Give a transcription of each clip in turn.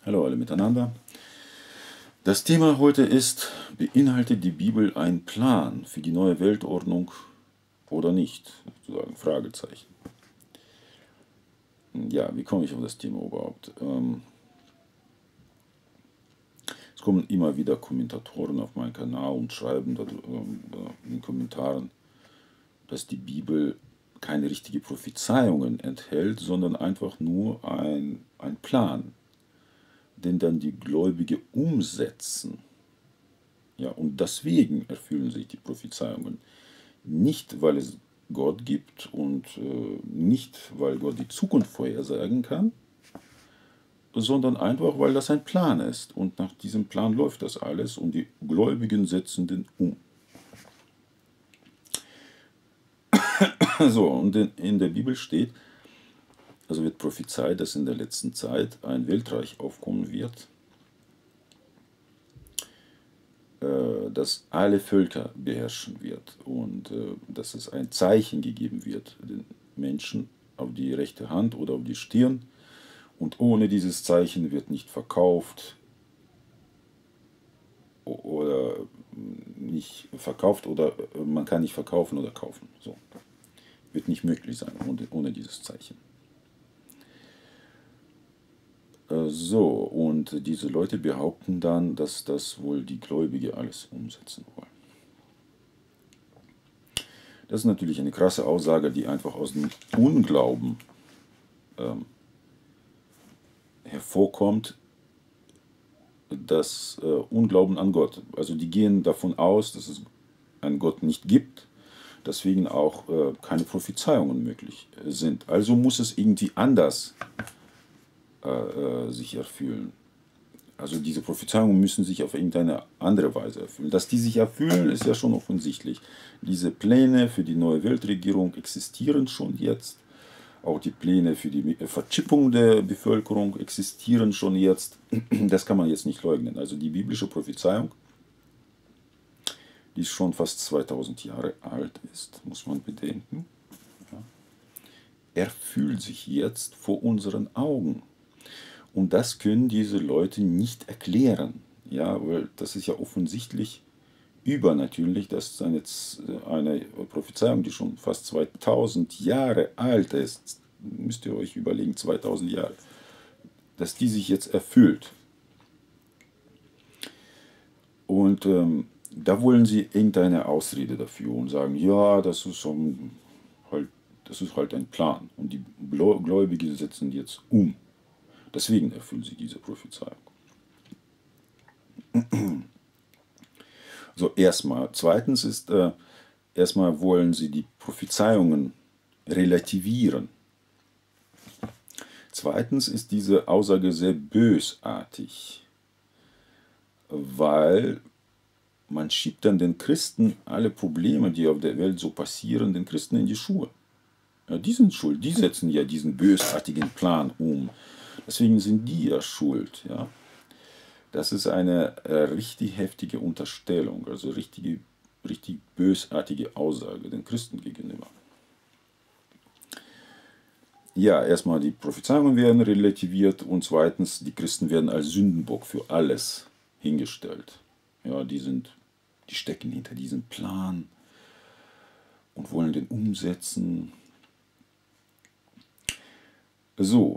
Hallo alle miteinander. Das Thema heute ist, beinhaltet die Bibel einen Plan für die neue Weltordnung oder nicht? Sozusagen Fragezeichen. Ja, wie komme ich auf das Thema überhaupt? Es kommen immer wieder Kommentatoren auf meinen Kanal und schreiben da, in den Kommentaren, dass die Bibel keine richtigen Prophezeiungen enthält, sondern einfach nur ein Plan, den dann die Gläubigen umsetzen. Ja, und deswegen erfüllen sich die Prophezeiungen. Nicht, weil es Gott gibt und nicht, weil Gott die Zukunft vorhersagen kann, sondern einfach, weil das ein Plan ist. Und nach diesem Plan läuft das alles und die Gläubigen setzen den um. So, und in der Bibel steht, also wird prophezeit, dass in der letzten Zeit ein Weltreich aufkommen wird, das alle Völker beherrschen wird und dass es ein Zeichen gegeben wird den Menschen auf die rechte Hand oder auf die Stirn, und ohne dieses Zeichen wird nicht verkauft oder man kann nicht verkaufen oder kaufen. So. Wird nicht möglich sein ohne dieses Zeichen. So, und diese Leute behaupten dann, dass das wohl die Gläubige alles umsetzen wollen. Das ist natürlich eine krasse Aussage, die einfach aus dem Unglauben hervorkommt, das Unglauben an Gott. Also die gehen davon aus, dass es einen Gott nicht gibt, deswegen auch keine Prophezeiungen möglich sind. Also muss es irgendwie anders sich erfüllen. Also diese Prophezeiungen müssen sich auf irgendeine andere Weise erfüllen. Dass die sich erfüllen, ist ja schon offensichtlich. Diese Pläne für die neue Weltregierung existieren schon jetzt. Auch die Pläne für die Verchippung der Bevölkerung existieren schon jetzt. Das kann man jetzt nicht leugnen. Also die biblische Prophezeiung, die schon fast 2000 Jahre alt ist, muss man bedenken, erfüllt sich jetzt vor unseren Augen. Und das können diese Leute nicht erklären. Ja, weil das ist ja offensichtlich übernatürlich, dass eine Prophezeiung, die schon fast 2000 Jahre alt ist, müsst ihr euch überlegen, 2000 Jahre, dass die sich jetzt erfüllt. Und da wollen sie irgendeine Ausrede dafür und sagen, ja, das ist halt ein Plan. Und die Gläubigen setzen jetzt um. Deswegen erfüllen sie diese Prophezeiung. So, erstmal. Zweitens ist, erstmal wollen sie die Prophezeiungen relativieren. Zweitens ist diese Aussage sehr bösartig, weil man schiebt dann den Christen alle Probleme, die auf der Welt so passieren, den Christen in die Schuhe. Ja, die sind schuld, die setzen ja diesen bösartigen Plan um. Deswegen sind die ja schuld. Ja. Das ist eine richtig heftige Unterstellung, also richtig bösartige Aussage den Christen gegenüber. Ja, erstmal die Prophezeiungen werden relativiert und zweitens, die Christen werden als Sündenbock für alles hingestellt. Ja, die stecken hinter diesem Plan und wollen den umsetzen. So,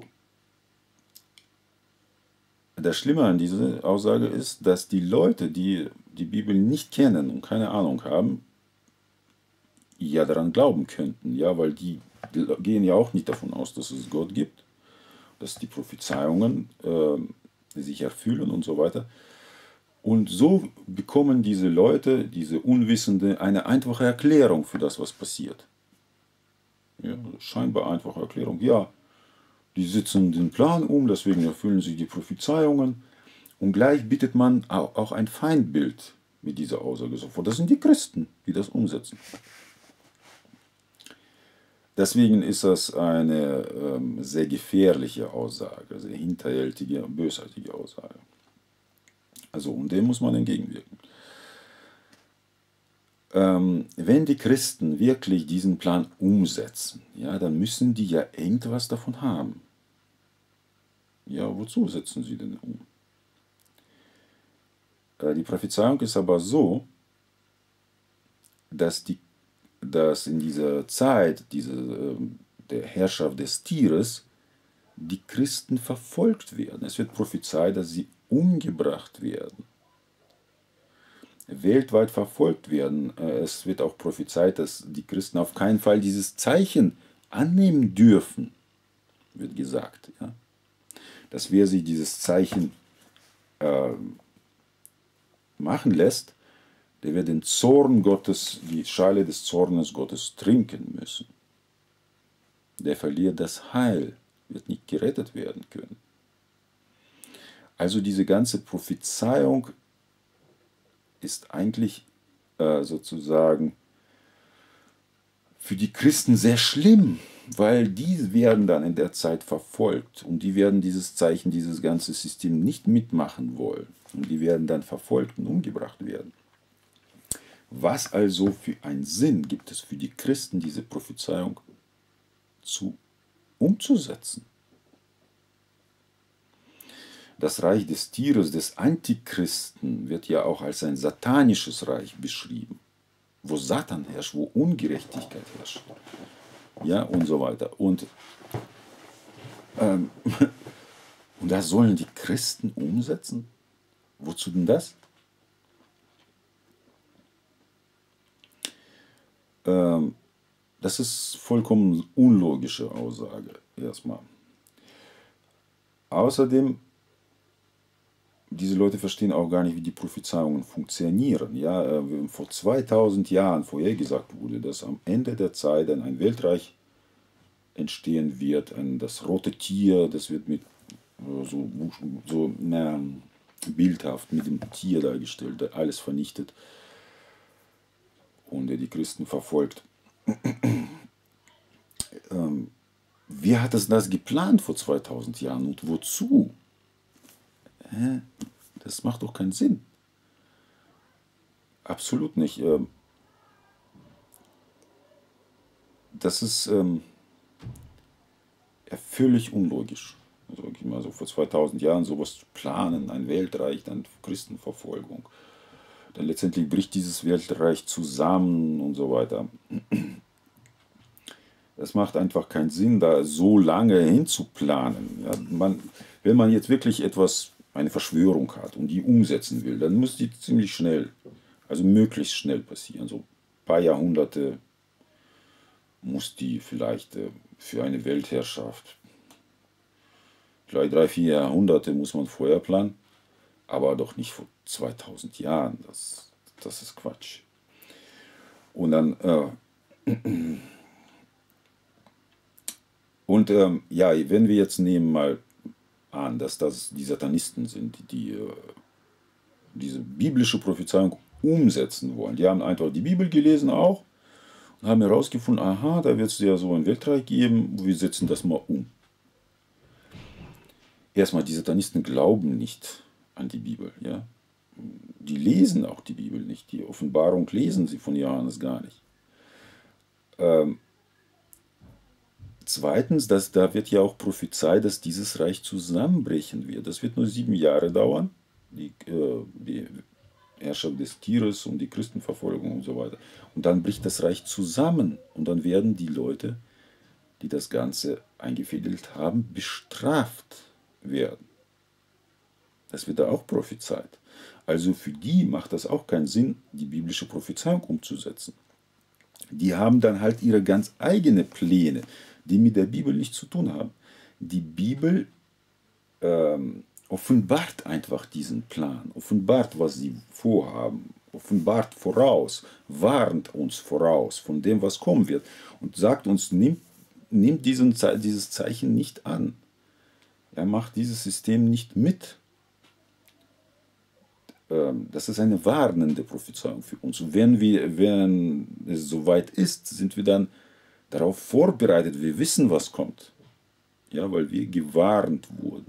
das Schlimme an dieser Aussage ist, dass die Leute, die die Bibel nicht kennen und keine Ahnung haben, ja daran glauben könnten, ja, weil die gehen ja auch nicht davon aus, dass es Gott gibt, dass die Prophezeiungen sich erfüllen und so weiter. Und so bekommen diese Leute, diese Unwissende, eine einfache Erklärung für das, was passiert. Ja, scheinbar einfache Erklärung. Ja, die setzen den Plan um, deswegen erfüllen sie die Prophezeiungen. Und gleich bietet man auch ein Feindbild mit dieser Aussage sofort. Das sind die Christen, die das umsetzen. Deswegen ist das eine sehr gefährliche Aussage, sehr hinterhältige, bösartige Aussage. Also, und dem muss man entgegenwirken. Wenn die Christen wirklich diesen Plan umsetzen, ja, dann müssen die ja irgendwas davon haben. Ja, wozu setzen sie denn um? Die Prophezeiung ist aber so, dass in dieser Zeit, der Herrschaft des Tieres, die Christen verfolgt werden. Es wird prophezeit, dass sie umgebracht werden, weltweit verfolgt werden. Es wird auch prophezeit, dass die Christen auf keinen Fall dieses Zeichen annehmen dürfen, wird gesagt. Ja? Dass wer sich dieses Zeichen machen lässt, der wird den Zorn Gottes, die Schale des Zornes Gottes trinken müssen. Der verliert das Heil, wird nicht gerettet werden können. Also diese ganze Prophezeiung ist eigentlich sozusagen für die Christen sehr schlimm, weil die werden dann in der Zeit verfolgt und die werden dieses Zeichen, dieses ganze System nicht mitmachen wollen und die werden dann verfolgt und umgebracht werden. Was also für einen Sinn gibt es für die Christen, diese Prophezeiung umzusetzen? Das Reich des Tieres, des Antichristen, wird ja auch als ein satanisches Reich beschrieben, wo Satan herrscht, wo Ungerechtigkeit herrscht, ja, und so weiter. Und das sollen die Christen umsetzen? Wozu denn das? Das ist vollkommen unlogische Aussage, erstmal. Außerdem, diese Leute verstehen auch gar nicht, wie die Prophezeiungen funktionieren. Ja, vor 2000 Jahren vorhergesagt wurde, dass am Ende der Zeit dann ein Weltreich entstehen wird, das rote Tier, das wird mit so bildhaft mit dem Tier dargestellt, der alles vernichtet und der die Christen verfolgt. Wer hat das geplant vor 2000 Jahren und wozu? Das macht doch keinen Sinn. Absolut nicht. Das ist völlig unlogisch. Also, ich mal so vor 2000 Jahren sowas zu planen, ein Weltreich, dann Christenverfolgung. Dann letztendlich bricht dieses Weltreich zusammen und so weiter. Es macht einfach keinen Sinn, da so lange hinzuplanen. Ja, wenn man jetzt wirklich eine Verschwörung hat und die umsetzen will, dann muss die ziemlich schnell, also möglichst schnell passieren. So ein paar Jahrhunderte muss die vielleicht für eine Weltherrschaft, vielleicht 3, 4 Jahrhunderte muss man vorher planen, aber doch nicht vor 2000 Jahren. Das ist Quatsch. Und dann ja, wenn wir jetzt nehmen mal an, dass das die Satanisten sind, die diese biblische Prophezeiung umsetzen wollen. Die haben einfach die Bibel gelesen auch und haben herausgefunden, aha, da wird es ja so ein Weltreich geben, wir setzen das mal um. Erstmal, die Satanisten glauben nicht an die Bibel. Ja? Die lesen auch die Bibel nicht. Die Offenbarung lesen sie von Johannes gar nicht. Zweitens, da wird ja auch prophezeit, dass dieses Reich zusammenbrechen wird. Das wird nur 7 Jahre dauern, die Herrschaft des Tieres und die Christenverfolgung und so weiter. Und dann bricht das Reich zusammen und dann werden die Leute, die das Ganze eingefädelt haben, bestraft werden. Das wird da auch prophezeit. Also für die macht das auch keinen Sinn, die biblische Prophezeiung umzusetzen. Die haben dann halt ihre ganz eigenen Pläne, die mit der Bibel nichts zu tun haben. Die Bibel offenbart einfach diesen Plan, offenbart, was sie vorhaben, offenbart voraus, warnt uns voraus von dem, was kommen wird und sagt uns, nimmt dieses Zeichen nicht an. Er macht dieses System nicht mit. Das ist eine warnende Prophezeiung für uns. Und wenn es soweit ist, sind wir dann darauf vorbereitet. Wir wissen, was kommt. Ja, weil wir gewarnt wurden.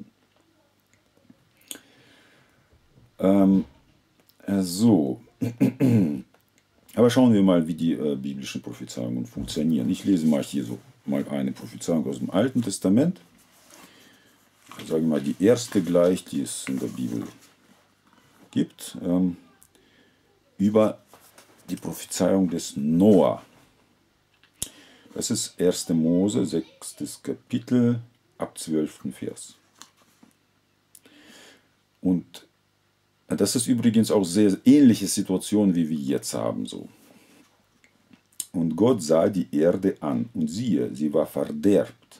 So. Aber schauen wir mal, wie die biblischen Prophezeiungen funktionieren. Ich lese mal hier so mal eine Prophezeiung aus dem Alten Testament. sage ich mal, die erste gleich, die es in der Bibel gibt, über die Prophezeiung des Noah. Das ist 1. Mose, 6. Kapitel, ab 12. Vers. Und das ist übrigens auch sehr ähnliche Situation, wie wir jetzt haben. So. Und Gott sah die Erde an, und siehe, sie war verderbt.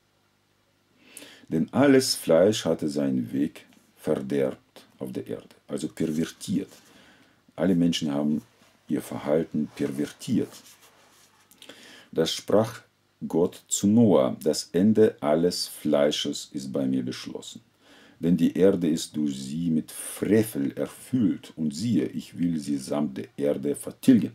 Denn alles Fleisch hatte seinen Weg verderbt auf der Erde, also pervertiert. Alle Menschen haben ihr Verhalten pervertiert. Das sprach Gott zu Noah: Das Ende alles Fleisches ist bei mir beschlossen. Denn die Erde ist durch sie mit Frevel erfüllt, und siehe, ich will sie samt der Erde vertilgen.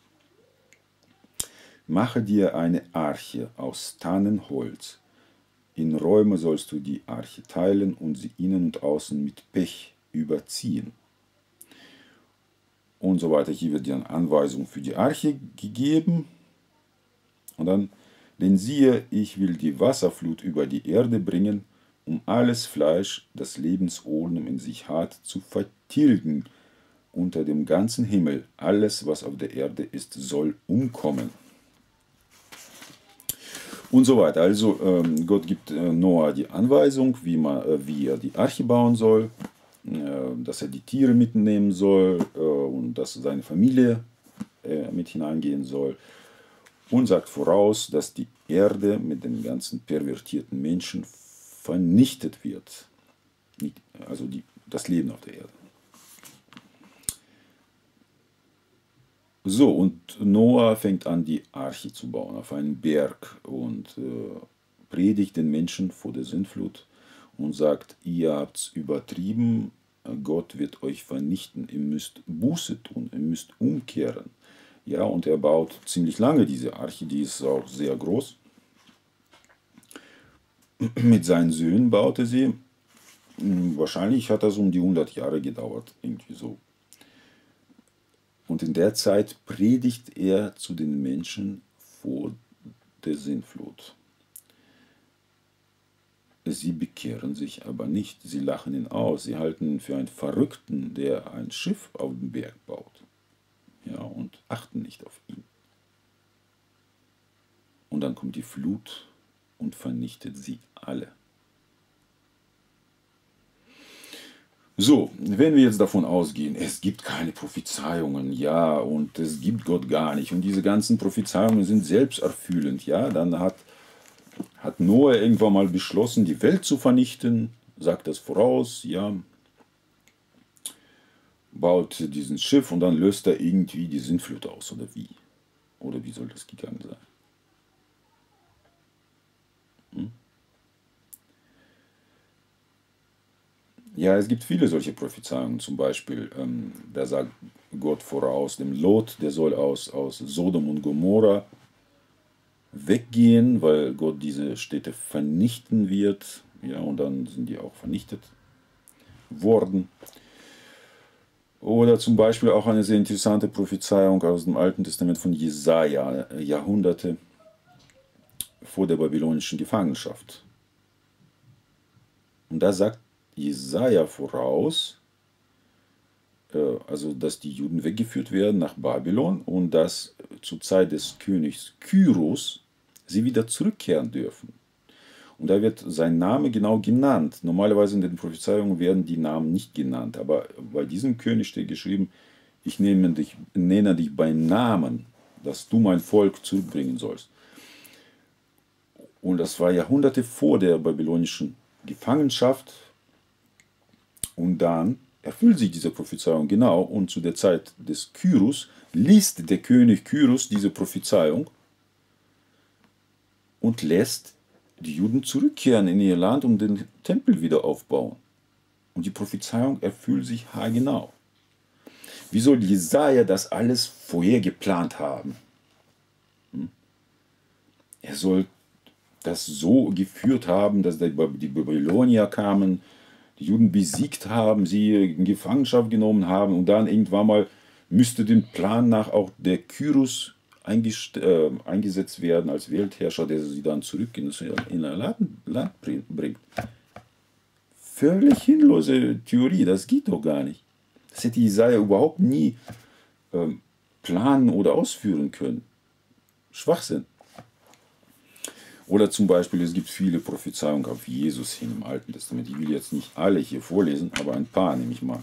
Mache dir eine Arche aus Tannenholz. In Räume sollst du die Arche teilen und sie innen und außen mit Pech überziehen. Und so weiter. Hier wird dir eine Anweisung für die Arche gegeben. Und dann, denn siehe, ich will die Wasserflut über die Erde bringen, um alles Fleisch, das Lebensodem in sich hat, zu vertilgen. Unter dem ganzen Himmel, alles, was auf der Erde ist, soll umkommen. Und so weiter. Also Gott gibt Noah die Anweisung, wie er die Arche bauen soll, dass er die Tiere mitnehmen soll und dass seine Familie mit hineingehen soll. Und sagt voraus, dass die Erde mit den ganzen pervertierten Menschen vernichtet wird. Also das Leben auf der Erde. So, und Noah fängt an, die Arche zu bauen auf einen Berg und predigt den Menschen vor der Sintflut und sagt: Ihr habt's übertrieben, Gott wird euch vernichten, ihr müsst Buße tun, ihr müsst umkehren. Ja, und er baut ziemlich lange diese Arche, die ist auch sehr groß. Mit seinen Söhnen baute sie. Wahrscheinlich hat das um die 100 Jahre gedauert, irgendwie so. Und in der Zeit predigt er zu den Menschen vor der Sintflut. Sie bekehren sich aber nicht, sie lachen ihn aus, sie halten ihn für einen Verrückten, der ein Schiff auf dem Berg baut. Ja, und achten nicht auf ihn. Und dann kommt die Flut und vernichtet sie alle. So, wenn wir jetzt davon ausgehen, es gibt keine Prophezeiungen, ja, und es gibt Gott gar nicht, und diese ganzen Prophezeiungen sind selbsterfüllend, ja, dann hat Noah irgendwann mal beschlossen, die Welt zu vernichten, sagt das voraus, ja, baut diesen Schiff und dann löst er irgendwie die Sintflut aus, oder wie? Oder wie soll das gegangen sein? Ja, es gibt viele solche Prophezeiungen. Zum Beispiel, da sagt Gott voraus, dem Lot, der soll aus Sodom und Gomorra weggehen, weil Gott diese Städte vernichten wird. Ja, und dann sind die auch vernichtet worden. Oder zum Beispiel auch eine sehr interessante Prophezeiung aus dem Alten Testament von Jesaja, Jahrhunderte vor der babylonischen Gefangenschaft. Und da sagt Jesaja voraus, also dass die Juden weggeführt werden nach Babylon und dass zur Zeit des Königs Kyros sie wieder zurückkehren dürfen. Und da wird sein Name genau genannt. Normalerweise in den Prophezeiungen werden die Namen nicht genannt, aber bei diesem König steht geschrieben: Ich nenne dich bei Namen, dass du mein Volk zurückbringen sollst. Und das war Jahrhunderte vor der babylonischen Gefangenschaft. Und dann erfüllt sich diese Prophezeiung genau, und zu der Zeit des Kyros liest der König Kyros diese Prophezeiung und lässt die Juden zurückkehren in ihr Land und den Tempel wieder aufbauen. Und die Prophezeiung erfüllt sich haargenau. Wie soll Jesaja das alles vorher geplant haben? Er soll das so geführt haben, dass die Babylonier kamen, die Juden besiegt haben, sie in Gefangenschaft genommen haben, und dann irgendwann mal müsste dem Plan nach auch der Kyros eingesetzt werden als Weltherrscher, der sie dann zurück in ihr Land bringt. völlig sinnlose Theorie, das geht doch gar nicht. Das hätte Jesaja überhaupt nie planen oder ausführen können. Schwachsinn. Oder zum Beispiel, es gibt viele Prophezeiungen auf Jesus hin im Alten Testament. Ich will jetzt nicht alle hier vorlesen, aber ein paar nehme ich mal.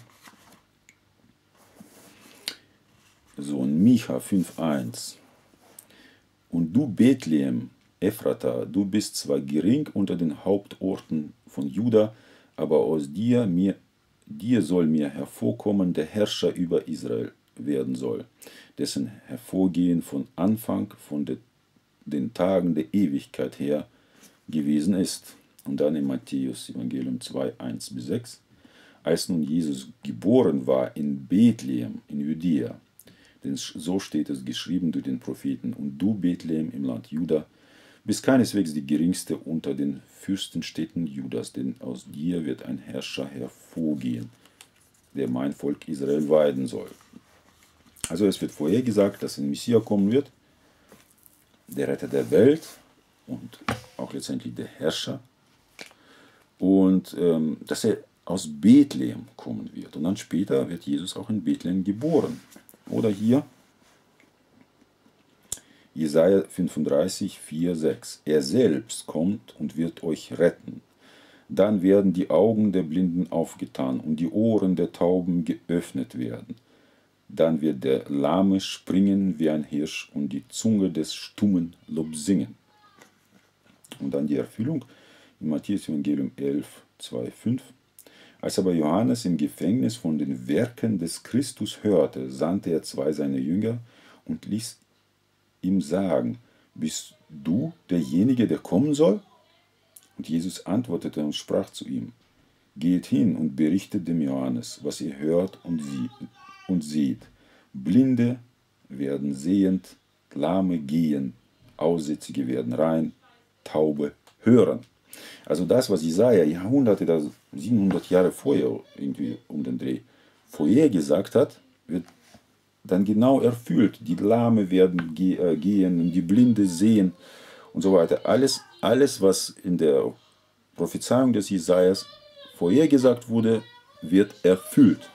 So, in Micha 5,1. Und du Bethlehem, Ephrata, du bist zwar gering unter den Hauptorten von Juda, aber aus dir soll mir hervorkommen, der Herrscher über Israel werden soll, dessen Hervorgehen von Anfang, von den Tagen der Ewigkeit her gewesen ist. Und dann im Matthäus Evangelium 2, 1-6. Als nun Jesus geboren war in Bethlehem in Judäa, denn so steht es geschrieben durch den Propheten, und du Bethlehem im Land Juda bist keineswegs die geringste unter den Fürstenstädten Judas, denn aus dir wird ein Herrscher hervorgehen, der mein Volk Israel weiden soll. Also es wird vorhergesagt, dass ein Messias kommen wird, der Retter der Welt und auch letztendlich der Herrscher, und dass er aus Bethlehem kommen wird. Und dann später wird Jesus auch in Bethlehem geboren. Oder hier Jesaja 35, 4, 6. Er selbst kommt und wird euch retten. Dann werden die Augen der Blinden aufgetan und die Ohren der Tauben geöffnet werden. Dann wird der Lahme springen wie ein Hirsch und die Zunge des Stummen Lob singen. Und dann die Erfüllung in Matthäus Evangelium 11, 2, 5. Als aber Johannes im Gefängnis von den Werken des Christus hörte, sandte er 2 seiner Jünger und ließ ihm sagen, bist du derjenige, der kommen soll? Und Jesus antwortete und sprach zu ihm, geht hin und berichtet dem Johannes, was ihr hört und seht. Blinde werden sehend, Lahme gehen, Aussätzige werden rein, Taube hören. Also das, was Jesaja Jahrhunderte, 700 Jahre vorher irgendwie um den Dreh vorhergesagt hat, wird dann genau erfüllt. Die Lahme werden gehen und die Blinde sehen und so weiter. Alles, was in der Prophezeiung des Jesajas vorhergesagt wurde, wird erfüllt.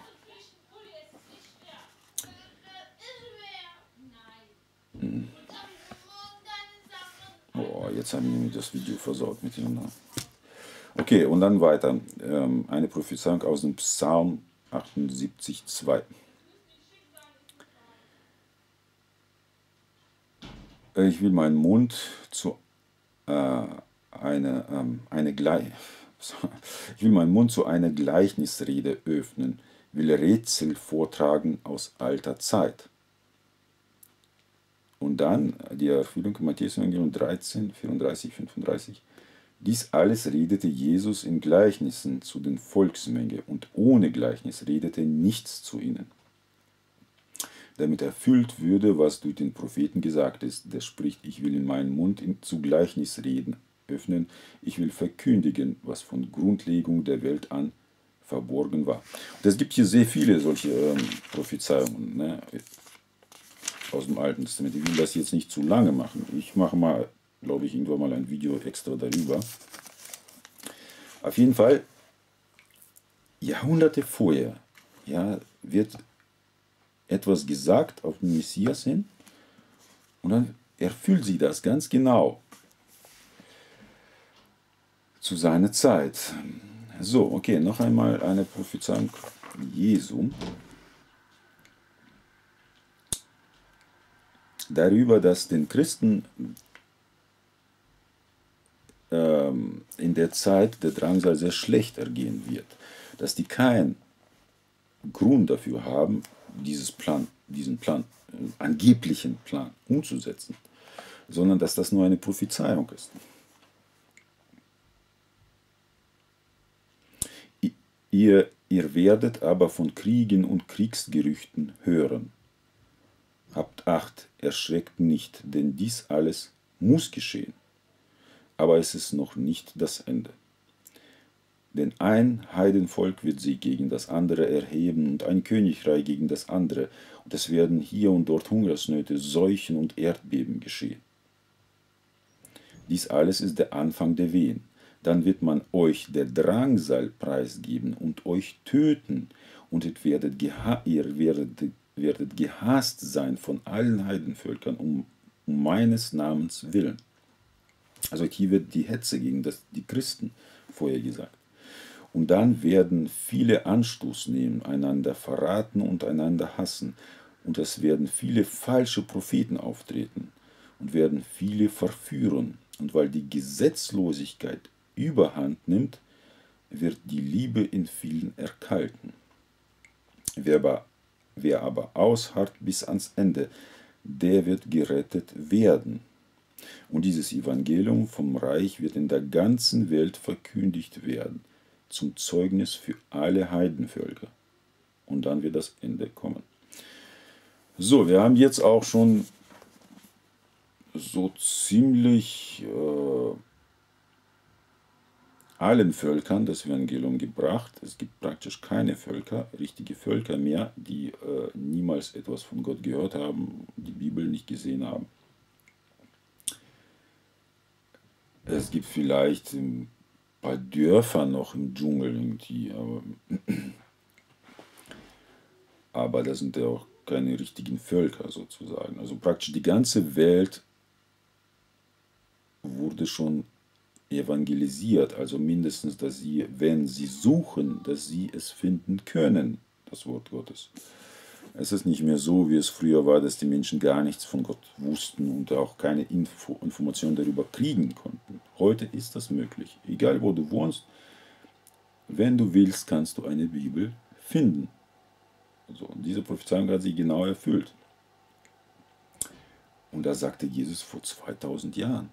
Oh, jetzt haben wir das Video versaut miteinander. Okay, und dann weiter. Eine Prophezeiung aus dem Psalm 78, 2. Ich will meinen Mund zu einer Gleichnisrede öffnen, will Rätsel vortragen aus alter Zeit. Und dann die Erfüllung Matthäus 13, 34, 35. Dies alles redete Jesus in Gleichnissen zu den Volksmenge, und ohne Gleichnis redete nichts zu ihnen, damit erfüllt würde, was durch den Propheten gesagt ist. Der spricht, ich will in meinen Mund zu Gleichnisreden öffnen, ich will verkündigen, was von Grundlegung der Welt an verborgen war. Und es gibt hier sehr viele solche Prophezeiungen, ne, aus dem Alten Testament. Ich will das jetzt nicht zu lange machen. Ich mache mal, glaube ich, irgendwann mal ein Video extra darüber. Auf jeden Fall, Jahrhunderte vorher, ja, wird etwas gesagt auf den Messias hin und dann erfüllt sich das ganz genau zu seiner Zeit. So, okay, noch einmal eine Prophezeiung Jesu darüber, dass den Christen in der Zeit der Drangsal sehr schlecht ergehen wird, dass die keinen Grund dafür haben, diesen angeblichen Plan umzusetzen, sondern dass das nur eine Prophezeiung ist. Ihr werdet aber von Kriegen und Kriegsgerüchten hören. Habt Acht, erschreckt nicht, denn dies alles muss geschehen. Aber es ist noch nicht das Ende. Denn ein Heidenvolk wird sich gegen das andere erheben und ein Königreich gegen das andere. Und es werden hier und dort Hungersnöte, Seuchen und Erdbeben geschehen. Dies alles ist der Anfang der Wehen. dann wird man euch der Drangsal preisgeben und euch töten, und ihr werdet gehasst sein von allen Heidenvölkern um meines Namens willen. Also hier wird die Hetze gegen die Christen vorher gesagt. Und dann werden viele Anstoß nehmen, einander verraten und einander hassen. Und es werden viele falsche Propheten auftreten und werden viele verführen. Und weil die Gesetzlosigkeit überhand nimmt, wird die Liebe in vielen erkalten. Wer aber ausharrt bis ans Ende, der wird gerettet werden. Und dieses Evangelium vom Reich wird in der ganzen Welt verkündigt werden, zum Zeugnis für alle Heidenvölker. Und dann wird das Ende kommen. So, wir haben jetzt auch schon so ziemlich allen Völkern das Evangelium gebracht. Es gibt praktisch keine Völker, richtige Völker mehr, die niemals etwas von Gott gehört haben, die Bibel nicht gesehen haben. Es gibt vielleicht ein paar Dörfer noch im Dschungel irgendwie, aber das sind ja auch keine richtigen Völker sozusagen. Also praktisch die ganze Welt wurde schon evangelisiert, also mindestens, dass sie, wenn sie suchen, dass sie es finden können, das Wort Gottes. Es ist nicht mehr so, wie es früher war, dass die Menschen gar nichts von Gott wussten und auch keine Informationen darüber kriegen konnten. Heute ist das möglich. Egal wo du wohnst, wenn du willst, kannst du eine Bibel finden. Also, und diese Prophezeiung hat sich genau erfüllt. Und das sagte Jesus vor 2000 Jahren.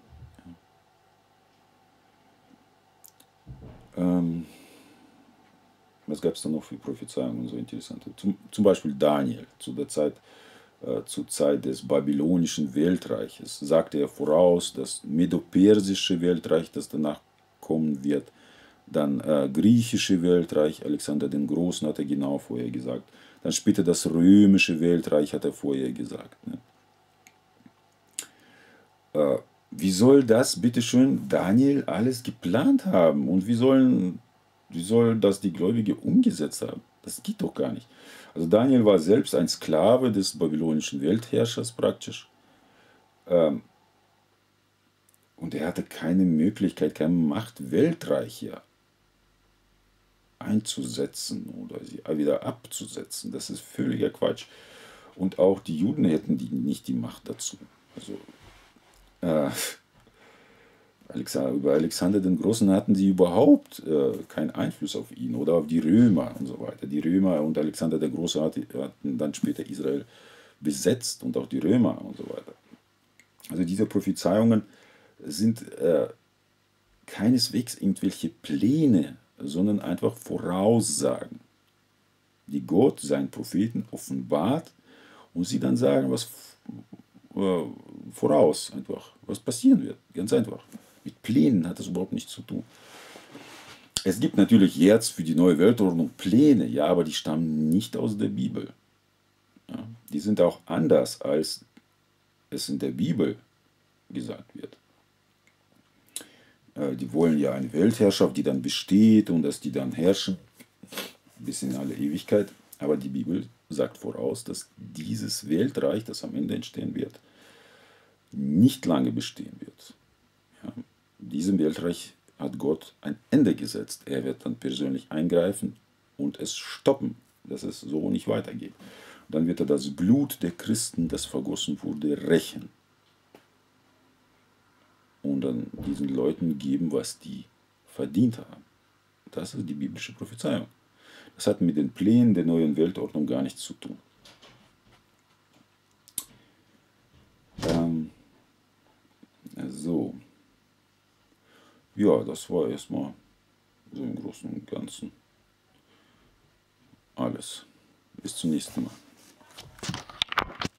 Was gab es da noch für Prophezeiungen, so interessante? Zum Beispiel Daniel, zur Zeit des babylonischen Weltreiches, sagte er voraus, das medo-persische Weltreich, das danach kommen wird, dann griechische Weltreich, Alexander den Großen hat er genau vorher gesagt, dann später das römische Weltreich hat er vorher gesagt. Ne? Wie soll das, bitteschön, Daniel alles geplant haben? Und wie soll das die Gläubige umgesetzt haben? Das geht doch gar nicht. Also Daniel war selbst ein Sklave des babylonischen Weltherrschers praktisch. Und er hatte keine Möglichkeit, keine Macht, Weltreiche einzusetzen oder sie wieder abzusetzen. Das ist völliger Quatsch. Und auch die Juden hätten nicht die Macht dazu. Also über Alexander den Großen hatten sie überhaupt keinen Einfluss auf ihn oder auf die Römer und so weiter. Die Römer und Alexander der Große hatten dann später Israel besetzt und auch die Römer und so weiter. Also diese Prophezeiungen sind keineswegs irgendwelche Pläne, sondern einfach Voraussagen, die Gott seinen Propheten offenbart und sie dann sagen, was voraus einfach, was passieren wird. Ganz einfach. Mit Plänen hat das überhaupt nichts zu tun. Es gibt natürlich jetzt für die neue Weltordnung Pläne, ja, aber die stammen nicht aus der Bibel. Ja, die sind auch anders, als es in der Bibel gesagt wird. Die wollen ja eine Weltherrschaft, die dann besteht und dass die dann herrschen bis in alle Ewigkeit. Aber die Bibel sagt voraus, dass dieses Weltreich, das am Ende entstehen wird, nicht lange bestehen wird. Ja, diesem Weltreich hat Gott ein Ende gesetzt. Er wird dann persönlich eingreifen und es stoppen, dass es so nicht weitergeht. Und dann wird er das Blut der Christen, das vergossen wurde, rächen. Und dann diesen Leuten geben, was die verdient haben. Das ist die biblische Prophezeiung. Das hat mit den Plänen der neuen Weltordnung gar nichts zu tun. So. Ja, das war erstmal so im Großen und Ganzen alles. Bis zum nächsten Mal.